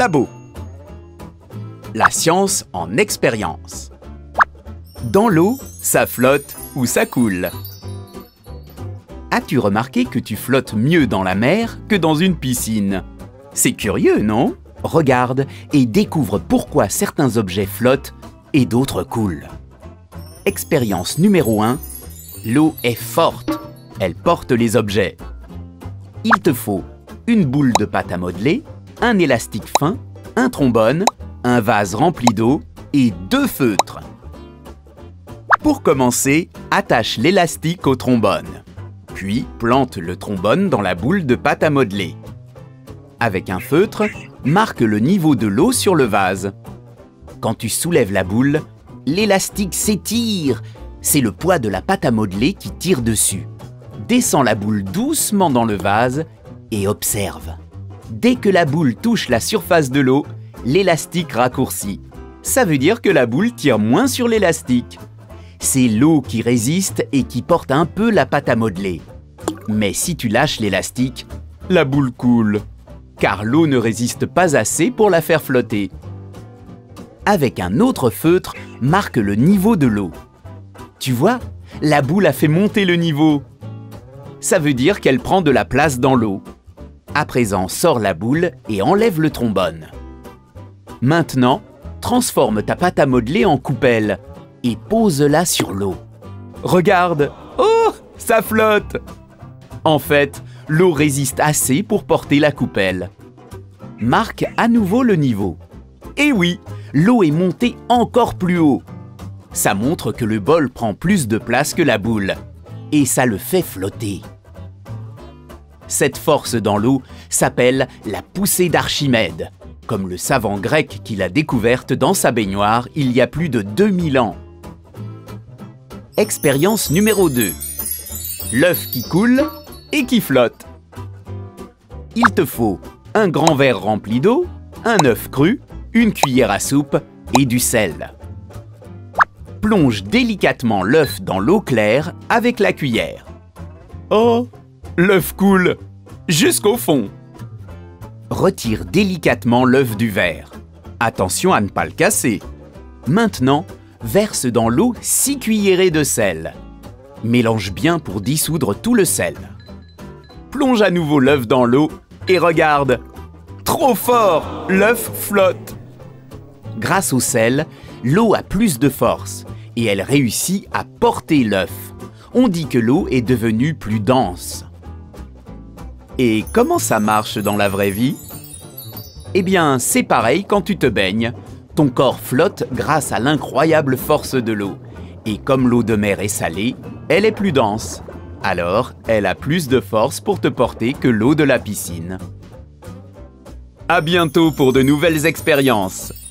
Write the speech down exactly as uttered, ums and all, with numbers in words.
labo. La science en expérience. Dans l'eau, ça flotte ou ça coule. As-tu remarqué que tu flottes mieux dans la mer que dans une piscine? C'est curieux, non? Regarde et découvre pourquoi certains objets flottent et d'autres coulent. Expérience numéro un. L'eau est forte. Elle porte les objets. Il te faut une boule de pâte à modeler, un élastique fin, un trombone, un vase rempli d'eau et deux feutres. Pour commencer, attache l'élastique au trombone. Puis, plante le trombone dans la boule de pâte à modeler. Avec un feutre, marque le niveau de l'eau sur le vase. Quand tu soulèves la boule, l'élastique s'étire. C'est le poids de la pâte à modeler qui tire dessus. Descends la boule doucement dans le vase et observe. Dès que la boule touche la surface de l'eau, l'élastique raccourcit. Ça veut dire que la boule tire moins sur l'élastique. C'est l'eau qui résiste et qui porte un peu la pâte à modeler. Mais si tu lâches l'élastique, la boule coule, car l'eau ne résiste pas assez pour la faire flotter. Avec un autre feutre, marque le niveau de l'eau. Tu vois, la boule a fait monter le niveau. Ça veut dire qu'elle prend de la place dans l'eau. À présent, sors la boule et enlève le trombone. Maintenant, transforme ta pâte à modeler en coupelle et pose-la sur l'eau. Regarde! Oh! Ça flotte! En fait, l'eau résiste assez pour porter la coupelle. Marque à nouveau le niveau. Et oui, l'eau est montée encore plus haut. Ça montre que le bol prend plus de place que la boule. Et ça le fait flotter. Cette force dans l'eau s'appelle la poussée d'Archimède, comme le savant grec qui l'a découverte dans sa baignoire il y a plus de deux mille ans. Expérience numéro deux. L'œuf qui coule et qui flotte. Il te faut un grand verre rempli d'eau, un œuf cru, une cuillère à soupe et du sel. Plonge délicatement l'œuf dans l'eau claire avec la cuillère. Oh, l'œuf coule jusqu'au fond. Retire délicatement l'œuf du verre. Attention à ne pas le casser. Maintenant, verse dans l'eau six cuillerées de sel. Mélange bien pour dissoudre tout le sel. Plonge à nouveau l'œuf dans l'eau et regarde. Trop fort, l'œuf flotte. Grâce au sel, l'eau a plus de force et elle réussit à porter l'œuf. On dit que l'eau est devenue plus dense. Et comment ça marche dans la vraie vie? Eh bien, c'est pareil quand tu te baignes. Ton corps flotte grâce à l'incroyable force de l'eau. Et comme l'eau de mer est salée, elle est plus dense. Alors, elle a plus de force pour te porter que l'eau de la piscine. À bientôt pour de nouvelles expériences.